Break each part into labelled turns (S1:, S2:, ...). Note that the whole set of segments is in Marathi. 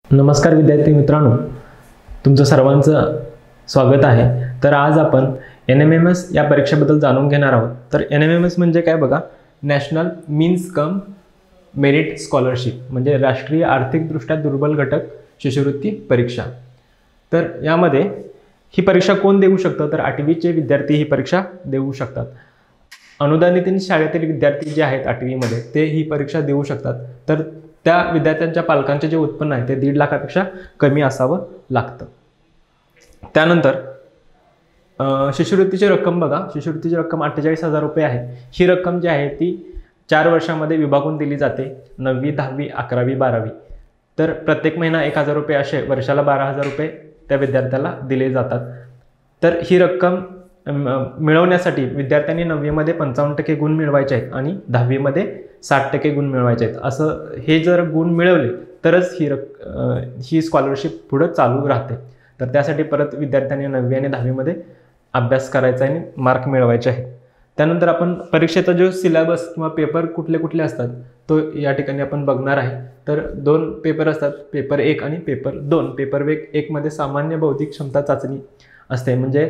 S1: नमस्कार विद्यार्थी मित्रांनो, तुमचं सर्वांचं स्वागत आहे। तर आज आपण NMMS या परीक्षेबद्दल जाणून घेणार आहोत। तर NMMS म्हणजे काय बघा, national means cum merit scholarship म्हणजे राष्ट्रीय आर्थिकदृष्ट्या दुर्बल घटक शिष्यवृत्ती परीक्षा। तर यामध्ये ही परीक्षा कोण देऊ शकतं, तर 8वीचे विद्यार्थी ही परीक्षा देऊ शकतात। अनुदानित शाळेतील विद्यार्थी जे आहेत 8वीमध्ये ते ही परीक्षा देऊ शकतात। तर त्या विद्यार्थ्यांच्या पालकांचे जे उत्पन्न आहे ते 1.5 लाखापेक्षा कमी असावं लागतं। त्यानंतर शिष्यवृत्तीची रक्कम बघा, शिष्यवृत्तीची रक्कम 48,000 रुपये आहे। ही रक्कम जी आहे ती 4 वर्षांमध्ये विभागून दिली जाते, 9वी 10वी 11वी 12वी। तर प्रत्येक महिना 1,000 रुपये असे वर्षाला 12,000 रुपये त्या विद्यार्थ्याला दिले जातात। तर ही रक्कम मिळवण्यासाठी विद्यार्थ्यांनी 9वीमध्ये 55% गुण मिळवायचे आहेत आणि 10वीमध्ये 60% गुण मिळवायचे आहेत। असं हे जर गुण मिळवले तरच ही स्कॉलरशिप पुढे चालू राहते। तर त्यासाठी परत विद्यार्थ्यांनी 9वी आणि 10वीमध्ये अभ्यास करायचा आणि मार्क मिळवायचे आहेत। त्यानंतर आपण परीक्षेचा जो सिलेबस किंवा पेपर कुठले कुठले असतात तो या ठिकाणी आपण बघणार आहे। तर 2 पेपर असतात, पेपर 1 आणि पेपर 2। पेपर 1 मध्ये सामान्य बौद्धिक क्षमता चाचणी असते, म्हणजे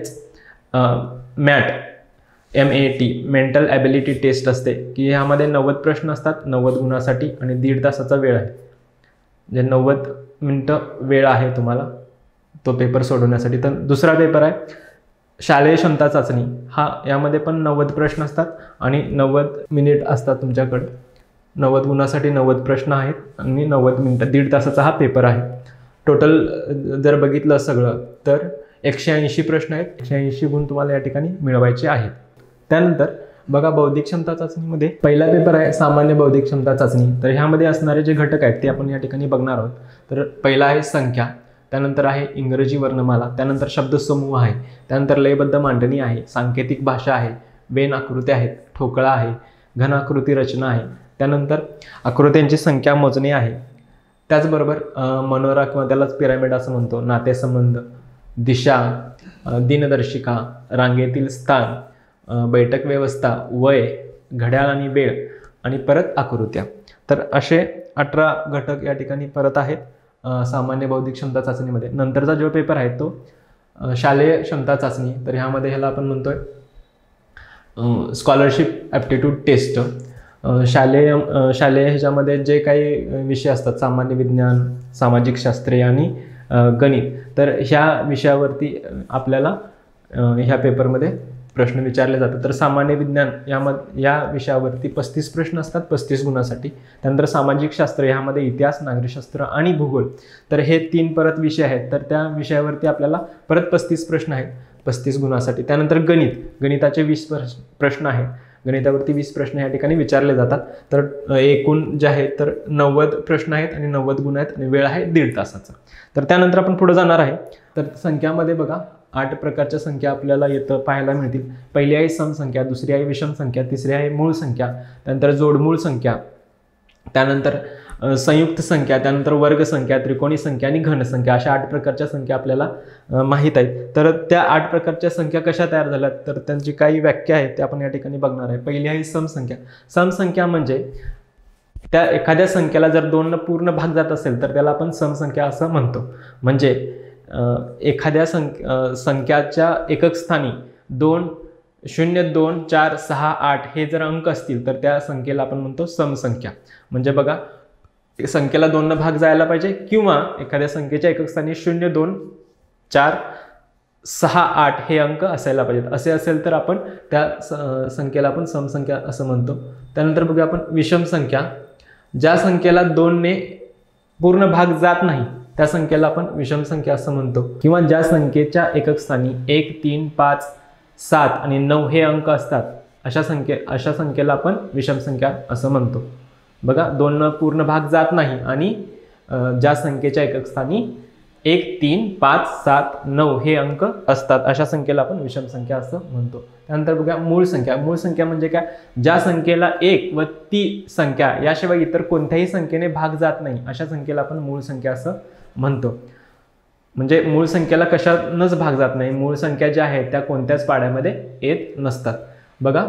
S1: MAT मेंटल ॲबिलिटी टेस्ट असते, की ह्यामध्ये 90 प्रश्न असतात 90 गुणासाठी आणि 1.5 तासाचा वेळ आहे, म्हणजे 90 मिनिटं वेळ आहे तुम्हाला तो पेपर सोडवण्यासाठी। तर दुसरा पेपर आहे शालेय क्षमता चाचणी। यामध्ये पण 90 प्रश्न असतात आणि 90 मिनिट असतात तुमच्याकडे। 90 गुणासाठी 90 प्रश्न आहेत आणि 90 मिनिटं, 1.5 तासाचा हा पेपर आहे। टोटल जर बघितलं सगळं तर 180 प्रश्न आहेत, 180 गुण तुम्हाला या ठिकाणी मिळवायचे आहेत। त्यानंतर बघा, बौद्धिक क्षमता चाचणीमध्ये पहिला पेपर आहे सामान्य बौद्धिक क्षमता चाचणी। तर ह्यामध्ये असणारे जे घटक आहेत ते आपण या ठिकाणी बघणार आहोत। तर पहिला आहे संख्या, त्यानंतर आहे इंग्रजी वर्णमाला, त्यानंतर शब्दसमूह आहे, त्यानंतर लयबद्ध मांडणी आहे, सांकेतिक भाषा आहे, वेन आकृत्या आहेत, ठोकळा आहे, घन आकृती रचना आहे, त्यानंतर आकृत्यांची संख्या मोजणे आहे। त्याचबरोबर मनोरा किंवा त्यालाच पिरामिड असं म्हणतो, नातेसंबंध, दिशा, दिनदर्शिका, रांगेतील स्थान, बैठक व्यवस्था, वय, घड्याळ आणि वेळ आणि परत आकृत्या। तर असे 18 घटक या ठिकाणी परत आहेत सामान्य बौद्धिक क्षमता चाचणीमध्ये। नंतरचा जो पेपर आहे तो शालेय क्षमता चाचणी। तर ह्यामध्ये ह्याला आपण म्हणतोय स्कॉलरशिप ॲप्टिट्यूड टेस्ट। शालेय ह्याच्यामध्ये जे काही विषय असतात, सामान्य विज्ञान, सामाजिक शास्त्रे आणि गणित, तर ह्या विषयावरती आपल्याला ह्या पेपरमध्ये प्रश्न विचारले जातात। तर सामान्य विज्ञान या विषयावरती 35 प्रश्न असतात 35 गुणासाठी। त्यानंतर सामाजिक शास्त्र, यामध्ये इतिहास, नागरिकशास्त्र आणि भूगोल, तर हे 3 परत विषय आहेत। तर त्या विषयावरती आपल्याला परत 35 प्रश्न आहेत 35 गुणासाठी। त्यानंतर गणिताचे 20 प्रश्न आहेत, गणितावरती 20 प्रश्न या ठिकाणी विचारले जातात। तर एकूण जे आहे तर 90 प्रश्न आहेत आणि 90 गुण आहेत आणि वेळ आहे 1.5 तासाचा। तर त्यानंतर आपण पुढे जाणार आहे। तर संख्यामध्ये बघा 8 प्रकारच्या संख्या आपल्याला पाहायला मिळतील। पहिली आहे सम संख्या, दुसरी आहे विषम संख्या, तिसरी आहे मूळ संख्या, त्यानंतर जोडमूळ संख्या, त्यानंतर संयुक्त संख्या, त्यानंतर वर्ग संख्या, त्रिकोणी संख्या आणि घन संख्या, अशा 8 प्रकारच्या संख्या आपल्याला माहीत आहेत। तर त्या 8 प्रकारच्या संख्या कशा तयार झाल्यात तर त्यांची काही व्याख्या आहेत ते आपण या ठिकाणी बघणार आहे। पहिली आहे सम संख्या। सम संख्या म्हणजे त्या एखाद्या संख्येला जर 2 ने पूर्ण भाग जात असेल तर त्याला आपण सम संख्या असं म्हणतो। म्हणजे एखाद्या संख्याच्या एकक स्थानी 2, 0, 2, 4, 6, 8 हे जर अंक असतील तर त्या संख्येला आपण म्हणतो समसंख्या। म्हणजे बघा, संख्येला 2 ने भाग जायला पाहिजे किंवा एखाद्या संख्येच्या एकक स्थानी 0, 2, 4, 6, 8 हे अंक असायला पाहिजेत। असे असेल तर आपण त्या संख्येला आपण समसंख्या असं म्हणतो। त्यानंतर बघूया आपण विषम संख्या। ज्या संख्येला 2 ने पूर्ण भाग जात नाही त्या संख्येला आपण विषम संख्या असं म्हणतो, किंवा ज्या संख्येच्या एकक स्थानी 1, 3, 5, 7 आणि 9 हे अंक असतात अशा संख्येला आपण विषम संख्या असं म्हणतो। बघा, 2 ने पूर्ण भाग जात नाही आणि ज्या संख्येच्या एकक स्थानी 1, 3, 5, 7, 9 हे अंक असतात अशा संख्येला आपण विषम संख्या असं म्हणतो। त्यानंतर बघा मूळ संख्या। मूळ संख्या म्हणजे काय, ज्या संख्येला 1 व ती संख्या याशिवाय इतर कोणत्याही संख्येने भाग जात नाही अशा संख्येला आपण मूळ संख्या असं म्हणतो। म्हणजे मूळ संख्येला कशानंच भाग जात नाही, मूळ संख्या ज्या आहेत त्या कोणत्याच पाड्यामध्ये येत नसतात। बघा,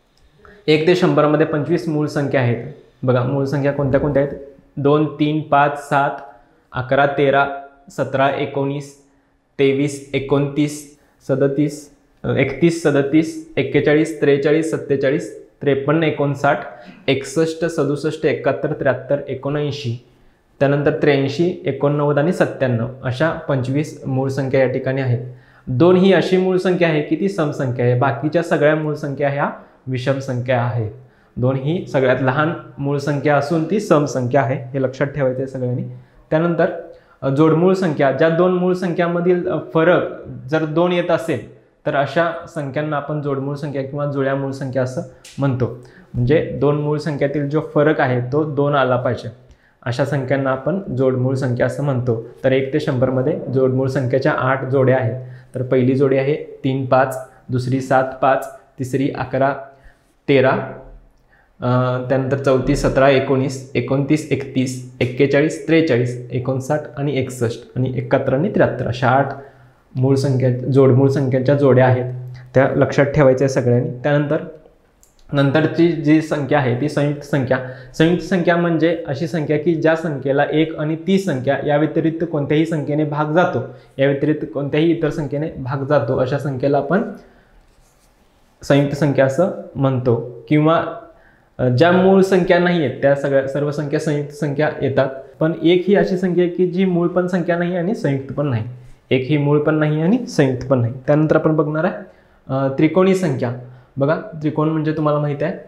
S1: 1 ते 100 मध्ये 25 मूळ संख्या आहेत। बघा, मूळ संख्या कोणत्या कोणत्या आहेत, 2, 3, 5, 7, 11, 13, 17, 19, 23, 29, 37, 31, 37, 41, 43, 47, 53, 59, 61, 67, 71, 73, 79, त्यानंतर 83, 89 आणि 97 अशा 25 मूळ संख्या या ठिकाणी आहेत. 2 ही अशी मूळ संख्या आहे की ती समसंख्या आहे. बाकीच्या सगळ्या मूळ संख्या ह्या विषम संख्या आहेत. 2 ही सगळ्यात लहान मूळ संख्या असून ती समसंख्या आहे, हे लक्षात ठेवायचं आहे सगळ्यांनी. त्यानंतर जोडमूळ संख्या, ज्या 2 मूळ संख्यांमधील फरक जर 2 येत असेल तर अशा संख्यांना आपण जोडमूळ संख्या किंवा जुळ्या मूळ संख्या असं म्हणतो. म्हणजे 2 मूळ संख्यातील जो फरक आहे तो 2 आला पाहिजे, अशा संख्यांना आपण जोडमूळ संख्या असं म्हणतो. तर 1 ते 100 मध्ये जोडमूळ संख्येच्या 8 जोड्या आहेत. तर पहिली जोडी आहे 3, 5, दुसरी 7, 5, तिसरी 11, 13, त्यानंतर चौथी 17, 19, 29, 31, 41, 43, 59 आणि 61 आणि 71 आणि 73 अशा 8 मूळ संख्या जोडमूळ संख्यांच्या जोड्या आहेत, त्या लक्षात ठेवायच्या सगळ्यांनी. त्यानंतर नंतरची जी संख्या आहे ती संयुक्त संख्या. संयुक्त संख्या म्हणजे अशी संख्या की ज्या संख्येला 1 आणि ती संख्या या व्यतिरिक्त कोणत्याही संख्येने भाग जातो, या व्यतिरिक्त कोणत्याही इतर संख्येने भाग जातो अशा संख्येला आपण संयुक्त संख्या असं म्हणतो. किंवा ज्या मूळ संख्या नाही आहेत त्या सर्व संख्या संयुक्त संख्या येतात. पण 1 ही अशी संख्या आहे की जी मूळ पण संख्या नाही आणि संयुक्त पण नाही. 1 ही मूळ पण नाही आणि संयुक्त पण नाही. त्यानंतर आपण बघणार आहे त्रिकोणी संख्या. बघा, त्रिकोण म्हणजे तुम्हाला माहिती आहे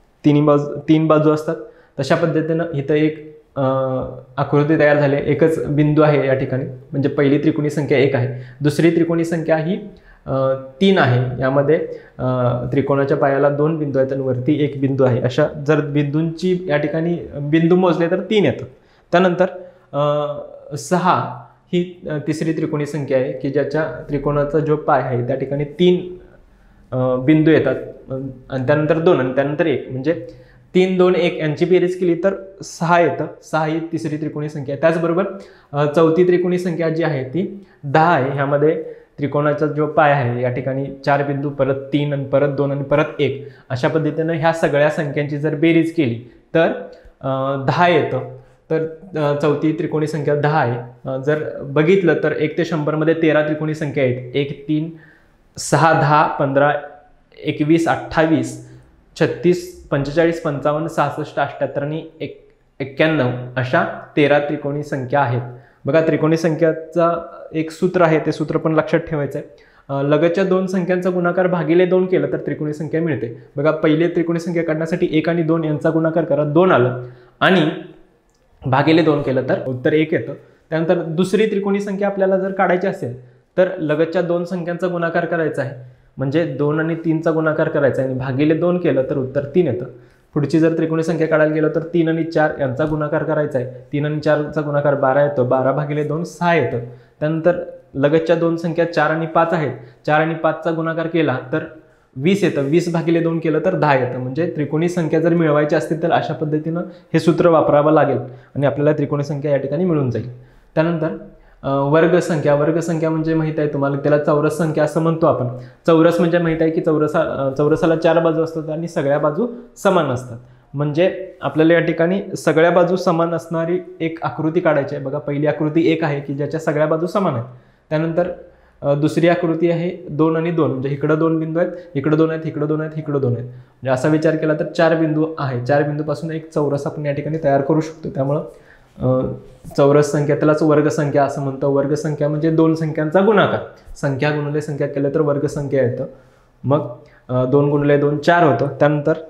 S1: 3 बाजू असतात. तशा पद्धतीनं इथं एक आकृती तयार झाली, एकच बिंदू आहे या ठिकाणी. म्हणजे पहिली त्रिकोणी संख्या 1 आहे. दुसरी त्रिकोणी संख्या ही 3 आहे. यामध्ये त्रिकोणाच्या पायाला 2 बिंदू आहेत आणि वरती 1 बिंदू आहे. अशा जर बिंदूंची या ठिकाणी बिंदू मोजले तर 3 येतात. त्यानंतर 6 ही तिसरी त्रिकोणी संख्या आहे की ज्याच्या त्रिकोणाचा जो पाय आहे त्या ठिकाणी 3 बिंदू येतात आणि त्यानंतर 2 आणि त्यानंतर 1, म्हणजे 3, 2, 1 यांची बेरीज केली तर 6 येतं. 6 ही तिसरी त्रिकोणी संख्या आहे. त्याचबरोबर चौथी त्रिकोणी संख्या जी आहे ती 10 आहे. ह्यामध्ये त्रिकोणाचा जो पाय आहे या ठिकाणी 4 बिंदू, परत 3 आणि परत 2 आणि परत 1 अशा पद्धतीनं ह्या सगळ्या संख्यांची जर बेरीज केली तर 10 येतं. तर चौथी त्रिकोणी संख्या 10 आहे. जर बघितलं तर 1 ते 100 मध्ये 13 त्रिकोणी संख्या आहेत. 1, 3, 6, 10, 15, 21, 28, 36, 45, 55, 66, 78 आणि 91 अशा 13 त्रिकोणी संख्या आहेत. बघा, त्रिकोणी संख्याचा एक सूत्र आहे, ते सूत्र पण लक्षात ठेवायचं आहे. लगतच्या 2 संख्यांचा गुणाकार भागिले 2 केलं तर त्रिकोणी संख्या मिळते. बघा, पहिले त्रिकोणी संख्या काढण्यासाठी 1 आणि 2 यांचा गुणाकार करा, 2 आलं आणि भागिले 2 केलं तर उत्तर 1 येतं. त्यानंतर दुसरी त्रिकोणी संख्या आपल्याला जर काढायची असेल तर लगतच्या 2 संख्यांचा गुणाकार करायचा आहे, म्हणजे 2 आणि 3चा गुणाकार करायचा आहे आणि भागिले 2 केलं तर उत्तर 3 येतं. पुढची जर त्रिकोणी संख्या काढायला गेलो तर 3 आणि 4 यांचा गुणाकार करायचा आहे. 3 आणि 4चा गुणाकार 12 येतो. 12 भागिले 2 6 येतं. त्यानंतर लगतच्या 2 संख्या 4 आणि 5 आहेत. 4 आणि 5चा गुणाकार केला तर 20 येतं. 20 भागिले 2 केलं तर 10 येतं. म्हणजे त्रिकोणी संख्या जर मिळवायची असतील तर अशा पद्धतीनं हे सूत्र वापरावं लागेल आणि आपल्याला त्रिकोणी संख्या या ठिकाणी मिळून जाईल. त्यानंतर वर्गसंख्या. वर्गसंख्या म्हणजे माहित आहे तुम्हाला, त्याला चौरस संख्या असं म्हणतो आपण. चौरस म्हणजे माहित आहे की चौरसाला 4 बाजू असतात आणि सगळ्या बाजू समान असतात. म्हणजे आपल्याला या ठिकाणी सगळ्या बाजू समान असणारी एक आकृती काढायची आहे. बघा, पहिली आकृती 1 आहे की ज्याच्या सगळ्या बाजू समान आहेत. त्यानंतर दुसरी आकृती आहे 2 आणि 2, म्हणजे इकडं 2 बिंदू आहेत, इकडं 2 आहेत, इकडं 2 आहेत, इकडं 2 आहेत. म्हणजे असा विचार केला तर 4 बिंदू आहे. 4 बिंदूपासून एक चौरस आपण या ठिकाणी तयार करू शकतो. त्यामुळं चौरस संख्या त्यालाच वर्गसंख्या असं म्हणतो. वर्गसंख्या म्हणजे 2 संख्यांचा गुणाकार. संख्या गुणिले संख्या केलं तर वर्गसंख्या येतं. मग 2 गुणिले 2 4 होतं. त्यानंतर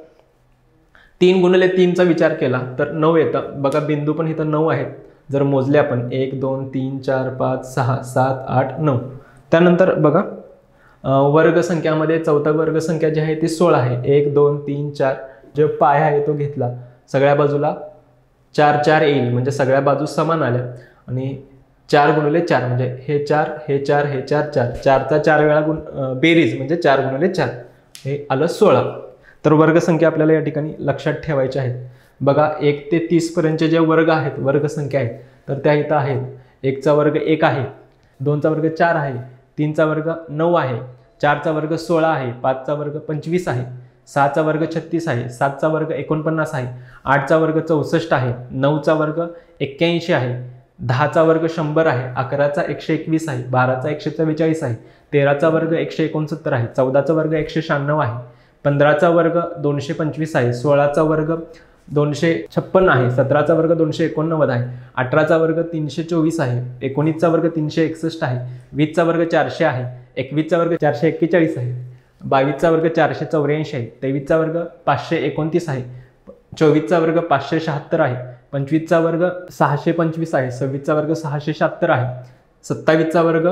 S1: 3 गुणिले 3चा विचार केला तर 9 येतं. बघा, बिंदू पण इथं 9 आहेत. जर मोजले आपण 1, 2, 3, 4, 5, 6, 7, 8, 9. त्यानंतर बघा, वर्गसंख्यामध्ये चौथा वर्गसंख्या जी आहे ती 16 आहे. 1, 2, 3, 4 जो पाय आहे तो घेतला, सगळ्या बाजूला 4 4 येईल, म्हणजे सगळ्या बाजू समान आल्या. आणि 4 गुणिले 4 म्हणजे हे 4 हे 4 हे 4 4, 4चा 4 वेळा बेरीज म्हणजे 4 गुणिले 4 हे आलं 16. तर वर्गसंख्या आपल्याला या ठिकाणी लक्षात ठेवायच्या आहेत. बघा, 1 ते 30 पर्यंतचे जे वर्ग आहेत, वर्गसंख्या आहेत, तर त्या इथं आहेत. 1चा वर्ग 1 आहे, 2चा वर्ग 4 आहे, 3चा वर्ग 9 आहे, 4चा वर्ग 16 आहे, 5चा वर्ग 25 आहे, 6चा वर्ग 36 आहे, 7चा वर्ग 49 आहे, 8चा वर्ग 64 आहे, 9चा वर्ग 81 आहे, 10चा वर्ग 100 आहे, 11चा 121 आहे, 12चा 144 आहे, 13चा वर्ग 169 आहे, 14चा वर्ग 196 आहे, 15चा वर्ग 225 आहे, 16चा वर्ग 256 आहे, 17चा वर्ग 289 आहे, 18चा वर्ग 324 आहे, 19चा वर्ग 361 आहे, 20चा वर्ग 400 आहे, 21चा वर्ग 441 आहे, 22चा वर्ग 484 आहे, 23चा वर्ग 529 आहे, 24चा वर्ग 576 आहे, 25चा वर्ग 625 आहे, 26चा वर्ग 676 आहे, 27चा वर्ग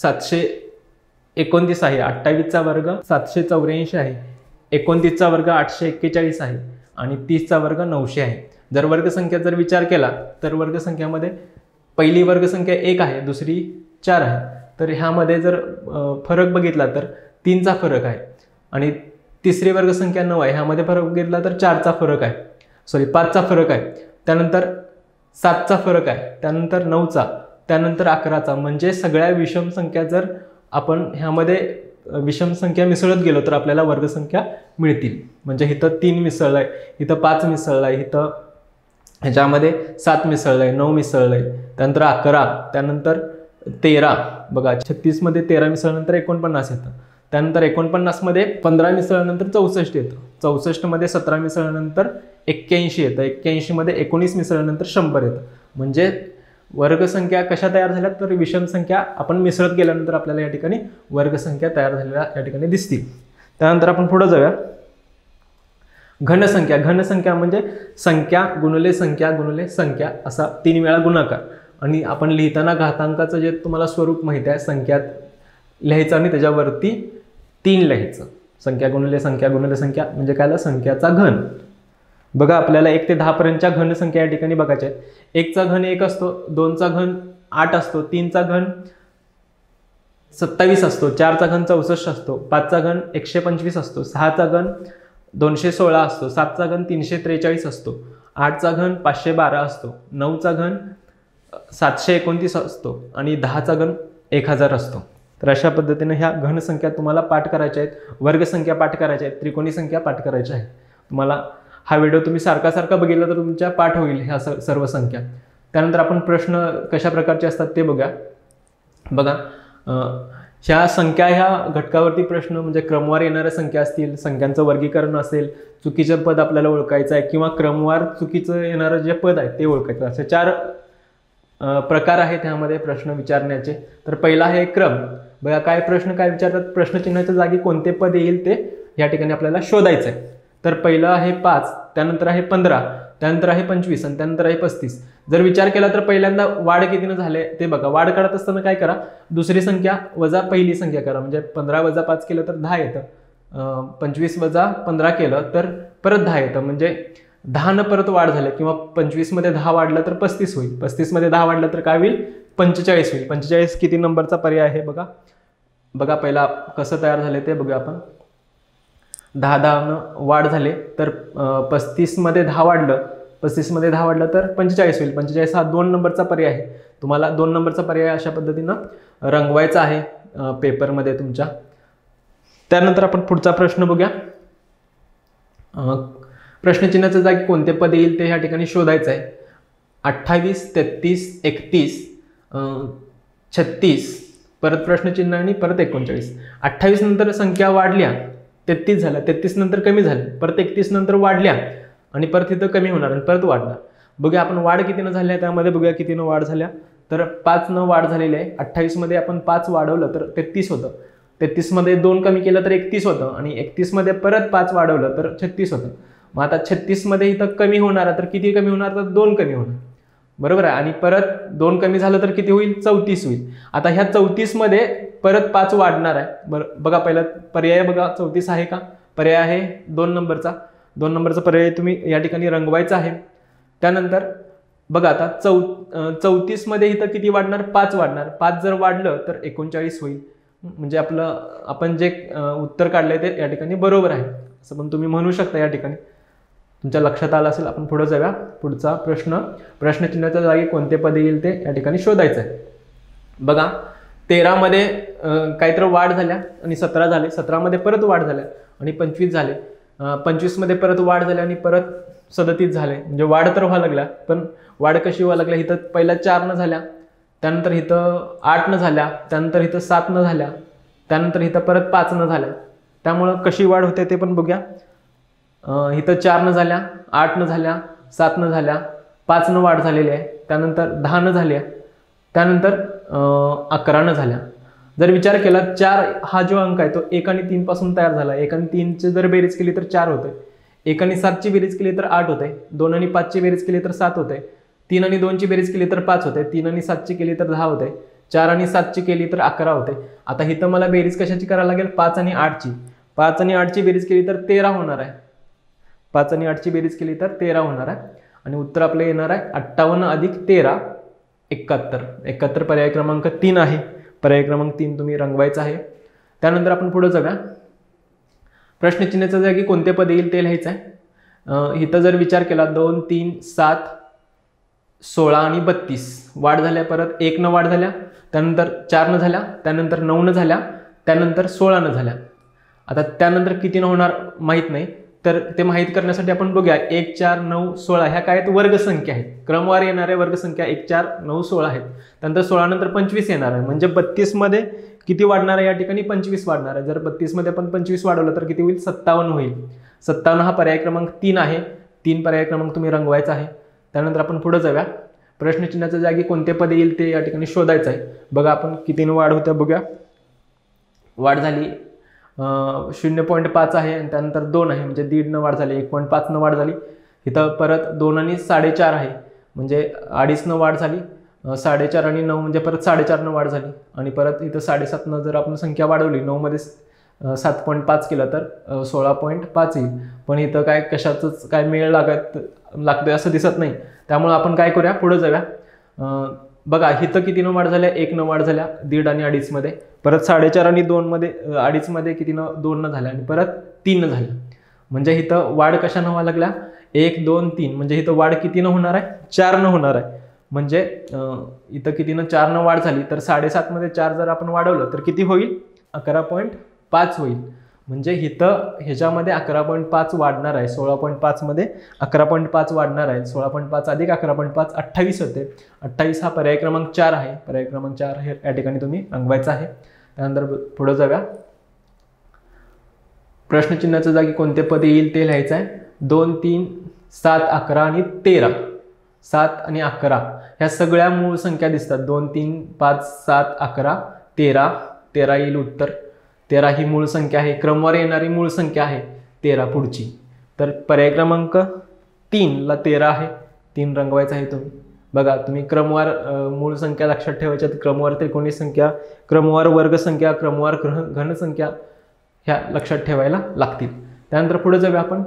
S1: 729 आहे, 28चा वर्ग 784 आहे, 29चा वर्ग 841 आहे आणि 30चा वर्ग 900 आहे. जर वर्गसंख्या जर विचार केला तर वर्गसंख्यामध्ये पहिली वर्गसंख्या 1 आहे, दुसरी 4 आहे. तर ह्यामध्ये जर फरक बघितला तर 3चा फरक आहे आणि तिसरी वर्गसंख्या 9 आहे, ह्यामध्ये फरक बघितला तर 4चा फरक आहे, 5चा फरक आहे, त्यानंतर 7चा फरक आहे, त्यानंतर 9चा, त्यानंतर 11चा. म्हणजे सगळ्या विषम संख्या जर आपण ह्यामध्ये विषम संख्या मिसळत गेलो तर आपल्याला वर्गसंख्या मिळतील. म्हणजे इथं 3 मिसळलाय, इथं 5 मिसळलाय, इथं ह्याच्यामध्ये 7 मिसळलाय, 9 मिसळलाय, त्यानंतर 11, त्यानंतर 13. बघा 36 मध्ये 13 मिसळल्यानंतर 49 येतं, त्यानंतर 49 मध्ये 15 मिसळल्यानंतर 64 येतं, 64 मध्ये 17 मिसळल्यानंतर 81 येतं, 81 मध्ये 19 मिसळल्यानंतर 100 येतं. म्हणजे वर्गसंख्या कशा तयार झाल्या तर विषम संख्या आपण मिसळत गेल्यानंतर आपल्याला या ठिकाणी वर्गसंख्या तयार झालेल्या या ठिकाणी दिसतील. त्यानंतर आपण पुढे जाऊया. घनसंख्या. घनसंख्या म्हणजे संख्या गुणिले संख्या गुणिले संख्या असा 3 वेळा गुणाकार. आणि आपण लिहिताना घातांकाचं जे तुम्हाला स्वरूप माहिती आहे, संख्यात लिहायचं आणि त्याच्यावरती 3 लिहायचं. संख्या गुणिले संख्या गुणिले संख्या म्हणजे काय, संख्याचा घन. बघा आपल्याला 1 ते 10 पर्यंतच्या घनसंख्या या ठिकाणी बघायच्या आहेत. 1चा घन 1 असतो, 2चा घन 8 असतो, 3चा घन 27 असतो, 4चा घन 64 असतो, 5चा घन 125 असतो, 6चा घन 216 असतो, 7चा घन 343 असतो, 8चा घन 512 असतो, 9चा घन 729 असतो आणि 10चा घन 1000 असतो. तर अशा पद्धतीने ह्या घनसंख्या तुम्हाला पाठ करायच्या आहेत, वर्गसंख्या पाठ करायच्या आहेत, त्रिकोणी संख्या पाठ करायच्या आहेत. तुम्हाला हा व्हिडिओ तुम्ही सारखा बघितला तर तुमच्या पाठ होईल ह्या सर्व संख्या. त्यानंतर आपण प्रश्न कशा प्रकारचे असतात ते बघा. ह्या संख्या ह्या घटकावरती प्रश्न म्हणजे क्रमवार येणाऱ्या संख्या असतील, संख्यांचं वर्गीकरण असेल, चुकीचं पद आपल्याला ओळखायचं आहे किंवा क्रमवार चुकीचं येणारं जे पद आहे ते ओळखायचं. असे 4 प्रकार आहेत ह्यामध्ये प्रश्न विचारण्याचे. तर पहिला आहे क्रम. बघा काय प्रश्न काय विचारतात, प्रश्नचिन्हाच्या जागी कोणते पद येईल ते या ठिकाणी आपल्याला शोधायचं आहे. तर पहिलं आहे 5, त्यानंतर आहे 15, त्यानंतर आहे 25 आणि त्यानंतर आहे 35. जर विचार केला तर पहिल्यांदा वाढ कितीनं झाले ते बघा. वाढ करत असताना काय करा, दुसरी संख्या वजा पहिली संख्या करा. म्हणजे 15 वजा 5 केलं तर 10 येतं, 25 वजा 15 केलं तर परत 10 येतं. म्हणजे 10 परत वाढ झाली किंवा 25 मध्ये 10 वाढलं तर 35 होईल, 35 मध्ये 10 वाढलं तर काय होईल, 45 होईल. 45 किती नंबरचा पर्याय आहे बघा पहिला कसं तयार झाले ते बघूया आपण. 10 वाढ झाले तर 35 मध्ये 10 वाढलं, 35 मध्ये 10 वाढलं तर 45 होईल. 45 हा 2 नंबरचा पर्याय आहे. तुम्हाला 2 नंबरचा पर्याय अशा पद्धतीनं रंगवायचा आहे पेपरमध्ये तुमच्या. त्यानंतर आपण पुढचा प्रश्न बघूया. प्रश्नचिन्हाच्या जागी कोणते पद येईल ते या ठिकाणी शोधायचं आहे. 28, 33, 31, 36, परत प्रश्नचिन्ह आणि परत 39. 28 नंतर संख्या वाढल्या, 33 झाल्या, 33 नंतर कमी झाले, परत 31 नंतर वाढल्या आणि परत इथं कमी होणार आणि परत वाढणार. बघूया आपण वाढ कितीनं झाल्या त्यामध्ये बघूया कितीनं वाढ झाल्या. तर 5 वाढ झालेली आहे. 28 मध्ये आपण 5 वाढवलं तर 33 होतं, 33 मध्ये 2 कमी केलं तर 31 होतं आणि 31 मध्ये परत 5 वाढवलं तर 36 होतं. मग आता 36 मध्ये इथं कमी होणार तर किती कमी होणार, तर 2 कमी होणार, बरोबर आहे. आणि परत 2 कमी झालं तर किती होईल, 34 होईल. आता ह्या 34 मध्ये परत 5 वाढणार आहे. बघा पहिला पर्याय बघा 34 आहे का, पर्याय आहे 2 नंबरचा. 2 नंबरचा पर्याय तुम्ही या ठिकाणी रंगवायचा आहे. त्यानंतर बघा आता 34 मध्ये इथं किती वाढणार, 5 वाढणार. 5 जर वाढलं तर 39 होईल. म्हणजे आपण जे उत्तर काढलंय ते या ठिकाणी बरोबर आहे असं पण तुम्ही म्हणू शकता. या ठिकाणी तुमच्या लक्षात आलं असेल. आपण पुढे जाऊया. पुढचा प्रश्न, प्रश्नचिन्हाच्या जागी कोणते पद येईल ते या ठिकाणी शोधायचं आहे. बघा 13 मध्ये काहीतरी वाढ झाल्या आणि 17 झाले, 17 मध्ये परत वाढ झाल्या आणि 25 झाले, 25 मध्ये परत वाढ झाल्या आणि परत 37 झाले. म्हणजे वाढ तर व्हायला लागल्या पण वाढ कशी व्हायला लागल्या, इथं पहिल्या 4 झाल्या, त्यानंतर इथं 8 झाल्या, त्यानंतर इथं 7 झाल्या, त्यानंतर इथं परत 5 झाल्या. त्यामुळं कशी वाढ होते ते पण बघूया. इथं 4 झाल्या, 8 झाल्या, 7 झाल्या, 5 वाढ झालेली आहे, त्यानंतर 10 झाल्या, त्यानंतर 11 झाल्या. जर विचार केला 4 हा जो अंक आहे तो 1 आणि 3 पासून तयार झाला. 1 आणि 3ची जर बेरीज केली तर 4 होते, 1 आणि 7ची बेरीज केली तर 8 होते, 2 आणि 5ची बेरीज केली तर 7 होते, 3 आणि 2ची बेरीज केली तर 5 होते, 3 आणि 7ची केली तर 10 होते, 4 आणि 7ची केली तर 11 होते. आता इथं मला बेरीज कशाची करायला लागेल, 5 आणि 8ची. 5 आणि 8ची बेरीज केली तर 13 होणार आहे. 5 आणि 8ची बेरीज केली तर 13 होणार आहे आणि उत्तर आपलं येणार आहे 58 अधिक 13 71. 71 पर्याय क्रमांक 3 आहे. पर्याय क्रमांक 3 तुम्ही रंगवायचा आहे. त्यानंतर आपण पुढे जाऊया. प्रश्नचिन्हाच्या जागी कोणते पद येईल ते लिहायचं आहे. इथं जर विचार केला 2, 3, 7, 16 आणि 32 वाढ झाल्या, परत 1 वाढ झाल्या, त्यानंतर 4 झाल्या, त्यानंतर 9 झाल्या, त्यानंतर 16 झाल्या. आता त्यानंतर किती होणार माहीत नाही, तर ते माहीत करण्यासाठी आपण बघूया 1, 4, 9, 16 ह्या काय आहेत, वर्गसंख्या आहेत. क्रमवार येणाऱ्या वर्गसंख्या 1, 4, 9, 16 आहेत. त्यानंतर 16 नंतर 25 येणार आहे, म्हणजे 32 मध्ये किती वाढणार आहे, या ठिकाणी 25 वाढणार आहे. जर 32 मध्ये आपण 25 वाढवलं तर किती होईल, 57 होईल. 57 हा पर्याय क्रमांक 3 आहे. 3 पर्याय क्रमांक तुम्ही रंगवायचा आहे. त्यानंतर आपण पुढे जाऊया. प्रश्नचिन्हाच्या जागी कोणते पद येईल ते या ठिकाणी शोधायचं आहे. बघा आपण कितीनं वाढ होत्या बघूया. वाढ झाली 0.5 आहे आणि त्यानंतर 2 आहे, म्हणजे 1.5 वाढ झाली, 1.5 वाढ झाली. इथं परत 2 आणि 4.5 आहे, म्हणजे 2.5 वाढ झाली. 4.5 आणि 9 म्हणजे परत 4.5 वाढ झाली आणि परत इथं 7.5 जर आपण संख्या वाढवली, 9 मध्ये 7.5 केलं तर 16.5 येईल. पण इथं काय कशाचंच काय मेळ लागतोय असं दिसत नाही. त्यामुळे आपण काय करूया, पुढे जाऊया. बघा इथं किती वाढ झाल्या, 1 वाढ झाल्या 1.5 आणि 2.5 मध्ये, परत 4.5 आणि 2 मध्ये 2.5 मध्ये किती 2 झाल्या आणि परत 3 झाल्या. म्हणजे इथं वाढ कशानं व्हायला लागल्या, 1, 2, 3, म्हणजे इथं वाढ किती होणार आहे, 4 होणार आहे. म्हणजे इथं किती 4 वाढ झाली, तर 7.5 मध्ये 4 जर आपण वाढवलं तर किती होईल, 11.5 होईल. म्हणजे इथं ह्याच्यामध्ये 11.5 वाढणार आहे. 16.5 मध्ये 11.5 वाढणार आहे. 16.5 अधिक 11.5 28 होते. 28 हा पर्याय क्रमांक 4 आहे. पर्याय क्रमांक 4 हे या ठिकाणी तुम्ही रंगवायचा आहे. त्यानंतर पुढे जाऊया. प्रश्नचिन्हाच्या जागी कोणते पद येईल ते लिहायचं आहे. 2, 3, 7, 11 आणि 13. 7 आणि 11 ह्या सगळ्या मूळ संख्या दिसतात. 2, 3, 5, 7, 11, 13. 13 येईल उत्तर. 13 ही मूळ संख्या आहे. क्रमवार येणारी मूळ संख्या आहे 13 पुढची. तर पर्याय क्रमांक 3 ला 13 आहे. 3 रंगवायचा आहे तुम्ही. बघा तुम्ही क्रमवार मूळ संख्या लक्षात ठेवायच्या. क्रमवार त्रिकोणी संख्या, क्रमवार वर्ग संख्या, क्रमवार घन संख्या ह्या लक्षात ठेवायला लागतील. त्यानंतर पुढे जाऊया आपण.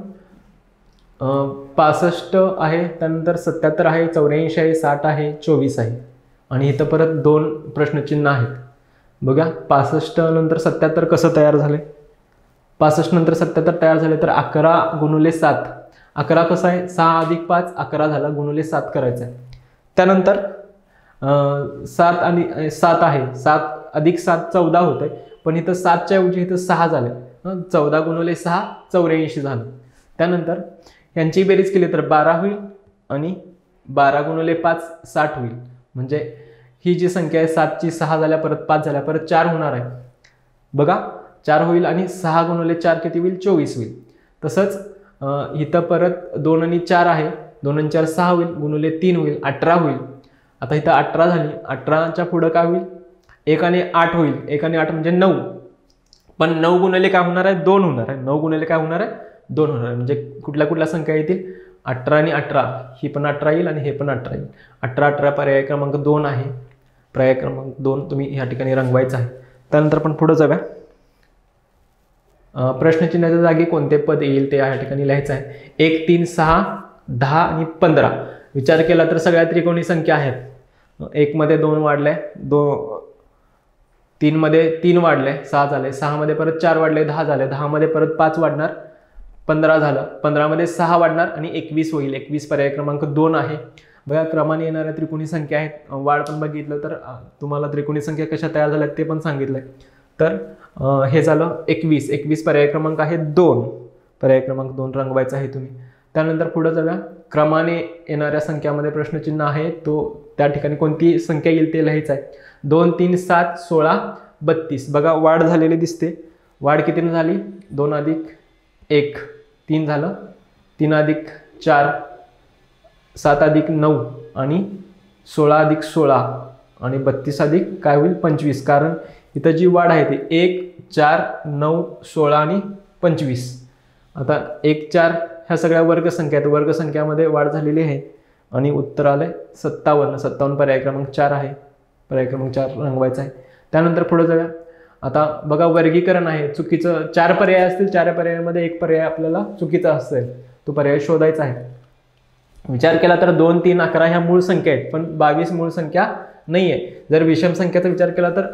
S1: 65 आहे, त्यानंतर 77 आहे, 84 आहे, 60 आहे, 24 आहे आणि इथं परत 2 प्रश्नचिन्ह आहेत. बघा 65 नंतर 77 कसं तयार झाले. 65 नंतर 77 तयार झाले तर 11 गुणुले 7. 11 कसं आहे, 6 अधिक 5 11 झाला, गुणुले 7 करायचं आहे. त्यानंतर 7 आणि 7 आहे, 7 अधिक 7 14 होते, पण इथं 7च्या ऐवजी इथं 6 झाले. 14 गुणुले 6 84 झालं. त्यानंतर यांची बेरीज केली तर 12 होईल आणि 12 गुणुले 5 60 होईल. म्हणजे ही जी संख्या आहे 7ची 6 झाल्या, परत 5 झाल्या, परत 4 होणार आहे. बघा 4 होईल आणि 6 गुणुले 4 किती होईल, 24 होईल. तसंच इथं परत 2 आणि 4 आहे, 2 आणि 4 6 होईल, गुणुले 3 होईल, 18 होईल. आता इथं 18 झाली, 18च्या पुढं काय होईल, 1 आणि 8 होईल. 1 आणि 8 म्हणजे 9, पण 9 गुणिले काय होणार आहे, 2 होणार आहे. 9 गुणिले काय होणार आहे, 2 होणार आहे. म्हणजे कुठल्या संख्या येतील, 18 आणि 18, ही पण 18 येईल आणि हे पण 18 येईल. 18 18 पर्याय क्रमांक 2 आहे. पर्याय क्रमांक 2 तुम्ही या ठिकाणी रंगवायचा आहे. त्यानंतर आपण पुढे जाऊया. प्रश्नचिन्हाच्या जागी कोणते पद येईल ते या ठिकाणी लिहायचं आहे. 1, 3, 6, 10 आणि 15. विचार केला तर सगळ्या त्रिकोणी संख्या आहेत. 1 मध्ये 2 वाढले, 3 मध्ये 3 वाढले, 6 झाले, 6 मध्ये परत 4 वाढले, 10 झाले, 10 मध्ये परत 5 वाढणार, 15 झालं, 15 मध्ये 6 वाढणार आणि 21 होईल. 21 पर्याय क्रमांक 2 आहे. बघा क्रमाने येणाऱ्या त्रिकोणी संख्या आहेत. वाढ पण बघितलं तर तुम्हाला त्रिकोणी संख्या कशा तयार झाल्यात ते पण सांगितलंय. तर हे झालं 21. 21 पर्याय क्रमांक आहे 2. पर्याय क्रमांक 2 रंगवायचा आहे तुम्ही. त्यानंतर पुढे जाऊया. क्रमाने येणाऱ्या संख्यामध्ये प्रश्नचिन्ह आहे, तो त्या ठिकाणी कोणती संख्या येईल ते लिहायचं आहे. 2, 3, 7, 16, 32. बघा वाढ झालेली दिसते. वाढ कितीने झाली? 2 अधिक 1 3 झालं, 3 अधिक 4 7 अधिक 9 आणि 16 अधिक 16 आणि 32 अधिक काय होईल? 25. कारण इथं जी वाढ आहे ती 1 4 9 16 आणि 25. आता 1 4 ह्या सगळ्या वर्गसंख्या आहेत. वर्गसंख्यामध्ये वाढ झालेली आहे आणि उत्तर आलंय 57. 57 पर्याय क्रमांक 4 आहे. पर्याय क्रमांक 4 रंगवायचा आहे. त्यानंतर पुढे जाऊया. आता बघा वर्गीकरण आहे. चुकीचं 4 पर्याय असतील, 4 पर्यायामध्ये एक पर्याय आपल्याला चुकीचा असेल, तो पर्याय शोधायचा आहे. विचार केला तर 2 3 11 ह्या मूळ संख्या आहेत, पण 22 मूळ संख्या नाही आहे. जर विषम संख्याचा विचार केला तर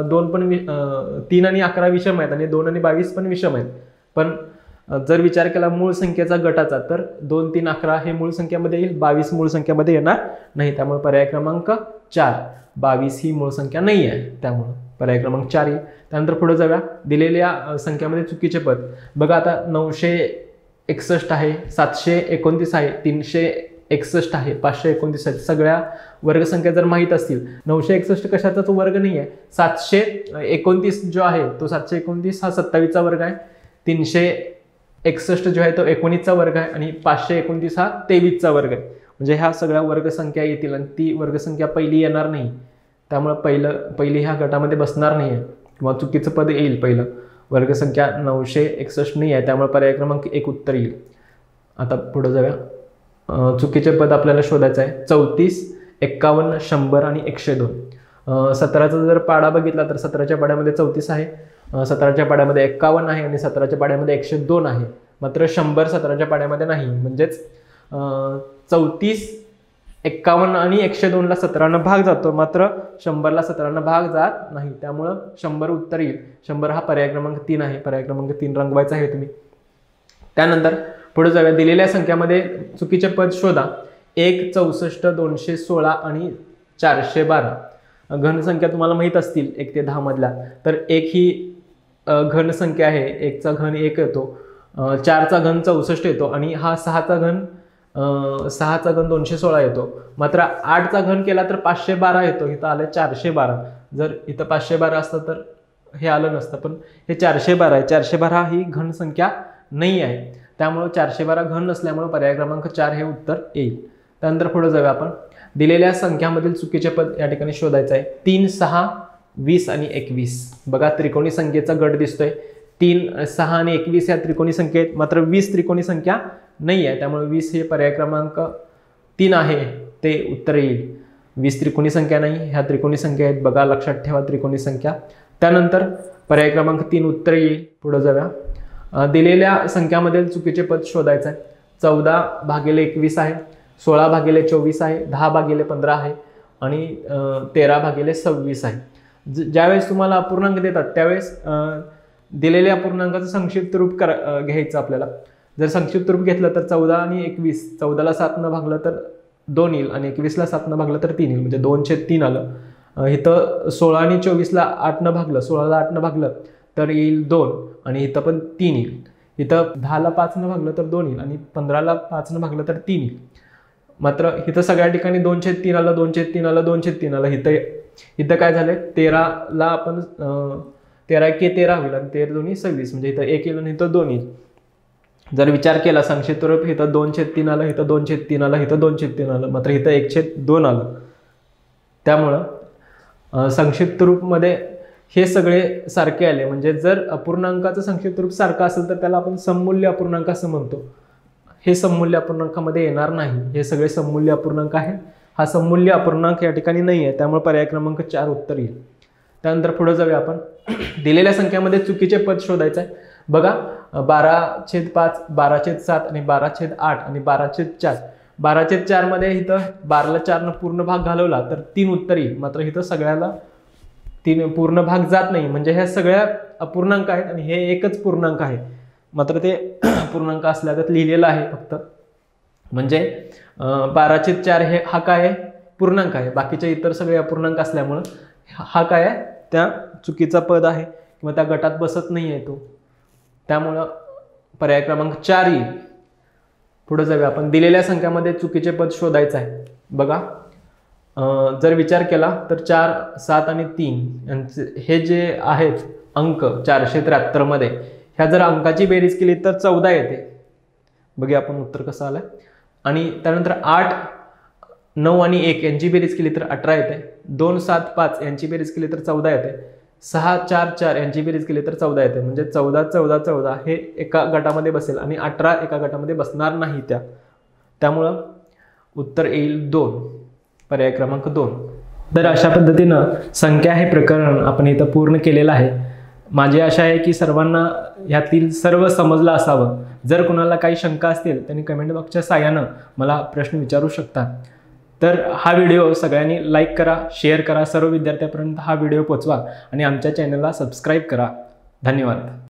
S1: 3 आणि 11 विषम आहेत आणि 2 आणि 22 पण विषम आहेत. पण जर विचार केला मूळ संख्येचा गटाचा तर 2 3 11 हे मूळ संख्यामध्ये येईल, 22 मूळ संख्यामध्ये येणार नाही. त्यामुळे पर्याय क्रमांक 4, 22 ही मूळ संख्या नाही आहे, त्यामुळे पर्याय क्रमांक 4 येईल. त्यानंतर पुढे जाऊया. दिलेल्या संख्यामध्ये चुकीचे पद. बघा आता 961 आहे, 729 आहे, 361 आहे, 529 आहे. सगळ्या वर्गसंख्या जर माहीत असतील, 961 कशाचाच वर्ग नाही आहे. 729 जो आहे तो 729 हा 27चा वर्ग आहे. 361 जो आहे तो 19चा वर्ग आहे आणि 529 हा 23चा वर्ग आहे. म्हणजे ह्या सगळ्या वर्गसंख्या येतील आणि ती वर्गसंख्या पहिली येणार नाही. त्यामुळे पहिली ह्या गटामध्ये बसणार नाही आहे किंवा चुकीचं पद येईल. पहिलं वर्गसंख्या 961 नाही आहे, त्यामुळे पर्याय क्रमांक 1 उत्तर येईल. आता पुढे जाऊया. चुकीचे पद आपल्याला शोधायचं आहे. 34, 51, 100 आणि 102. 17चा जर पाडा बघितला तर 17च्या पाड्यामध्ये 34 आहे, 17च्या पाड्यामध्ये 51 आहे आणि 17च्या पाड्यामध्ये 102 आहे. मात्र 100 17च्या पाड्यामध्ये नाही. म्हणजेच 34, 51 आणि 102ला 17 भाग जातो, मात्र 100ला 17 भाग जात नाही. त्यामुळं 100 उत्तर येईल. 100 हा पर्याय क्रमांक 3 आहे. पर्याय क्रमांक 3 रंगवायचा आहे तुम्ही. त्यानंतर पुढे जाऊया. दिलेल्या संख्यामध्ये चुकीचे पद शोधा. 1, 64, 216 आणि 412. घनसंख्या तुम्हाला माहीत असतील 1 ते 10 मधल्या, तर 1 ही घनसंख्या आहे. 1चा घन 1 येतो, 4चा घन 64 येतो आणि हा 6चा घन 216 येतो. मात्र 8चा घन केला तर 512 येतो. इथं आलं 412. जर इथं 512 असतं तर हे आलं नसतं, पण हे 412 आहे. 412 ही घनसंख्या नाही आहे, त्यामुळे 412 घन नसल्यामुळे पर्याय क्रमांक 4 हे उत्तर येईल. त्यानंतर पुढे जाऊया आपण. दिलेल्या संख्यामधील चुकीचे पद या ठिकाणी शोधायचं आहे. 3, 6, 20 आणि 21. बघा त्रिकोणी संख्येचा गट दिसतोय. 3, 6 आणि 21 ह्या त्रिकोणी संख्या आहेत, मात्र 20 त्रिकोणी संख्या नाही आहे, त्यामुळे 20 हे पर्याय क्रमांक 3 आहे, ते उत्तर येईल. 20 त्रिकोणी संख्या नाही, ह्या त्रिकोणी संख्या आहेत. बघा लक्षात ठेवा त्रिकोणी संख्या. त्यानंतर पर्याय क्रमांक 3 उत्तर येईल. पुढे जाऊया. दिलेल्या संख्यामधील चुकीचे पद शोधायचं आहे. 14/21 आहे, 16/24 आहे, 10/15 आहे आणि 13/26 आहे. ज्यावेळेस तुम्हाला अपूर्णांक देतात त्यावेळेस दिलेल्या अपूर्णांकाचं संक्षिप्त रूप घ्यायचं आपल्याला. जर संक्षिप्त रूप घेतलं तर 14 आणि 21, 14ला 7 न भागलं तर 2 येईल आणि 21ला 7 न भागलं तर 3 येईल, म्हणजे 2/3 आलं. इथं 16 आणि 24ला 8 न भागलं, 16ला 8 न भागलं तर येईल 2 आणि इथं पण 3 येईल. इथं 10ला 5 न भागलं तर 2 येईल आणि 15ला 5 न भागलं तर 3 येईल. मात्र इथं सगळ्या ठिकाणी 2/3 आलं, 2/3 आलं, 2/3 आलं. इथं काय झालंय, 13ला आपण 13 × 13 होईल आणि 13 2 26, म्हणजे इथं 1 येईल आणि इथं 2 येईल. जर विचार केला संक्षिप्त रूप, इथं 2/3 आलं, इथं 2/3 आलं, इथं 2/3 आलं, मात्र इथं 1/2 आलं. त्यामुळं संक्षिप्त रूपमध्ये हे सगळे सारखे आले. म्हणजे जर अपूर्णांकाचं संक्षिप्त रूप सारखं असेल तर त्याला आपण सममूल्य अपूर्णांक असं म्हणतो. हे सममूल्य अपूर्णांकामध्ये येणार नाही. हे सगळे सममूल्य अपूर्णांक आहेत. हा सममूल्य अपूर्णांक या ठिकाणी नाही आहे, त्यामुळे पर्याय क्रमांक 4 उत्तर येईल. त्यानंतर पुढे जाऊया आपण. दिलेल्या संख्यामध्ये चुकीचे पद शोधायचं आहे. बघा 12/5, 12/7 आणि 12/8 आणि 12/4. 12/4 मध्ये इथं 12ला 4 पूर्ण भाग घालवला तर 3 उत्तर येईल. मात्र इथं सगळ्याला 3 पूर्ण भाग जात नाही, म्हणजे ह्या सगळ्या अपूर्णांक आहेत आणि हे एकच पूर्णांक आहे. मात्र ते पूर्णांक असल्या तर लिहिलेलं आहे फक्त. म्हणजे 12/4 हे हा काय आहे, पूर्णांक आहे. बाकीचे इतर सगळे अपूर्णांक असल्यामुळं हा काय आहे, त्या चुकीचा पद आहे किंवा त्या गटात बसत नाही आहे तो. त्यामुळं पर्याय क्रमांक 4 येईल. पुढे जाऊया आपण. दिलेल्या संख्यामध्ये चुकीचे पद शोधायचं आहे. बघा, जर विचार केला तर 4, 7 आणि 3 यांचे हे जे आहेत अंक 473 मध्ये, ह्या जर अंकाची बेरीज केली तर 14 येते. बघूया आपण उत्तर कसं आलंय. आणि त्यानंतर 8, 9 आणि 1 यांची बेरीज केली तर 18 येते. 2, 7, 5 यांची बेरीज केली तर 14 येते. 6, 4, 4 यांची बेरीज केली तर 14 येते. म्हणजे 14, 14, 14 हे एका गटामध्ये बसेल आणि 18 एका गटामध्ये बसणार नाही. त्यामुळं उत्तर येईल 2, पर्याय क्रमांक 2. तर अशा पद्धतीनं संख्या हे प्रकरण आपण इथं पूर्ण केलेलं आहे. माझी आशा आहे की सर्वांना यातील सर्व समजलं असावं. जर कुणाला काही शंका असतील त्यांनी कमेंट बॉक्सच्या साहाय्यानं मला प्रश्न विचारू शकता. तर हा व्हिडिओ सगळ्यांनी लाईक करा, शेअर करा, सर्व विद्यार्थ्यांपर्यंत हा व्हिडिओ पोचवा आणि आमच्या चॅनलला सबस्क्राईब करा. धन्यवाद.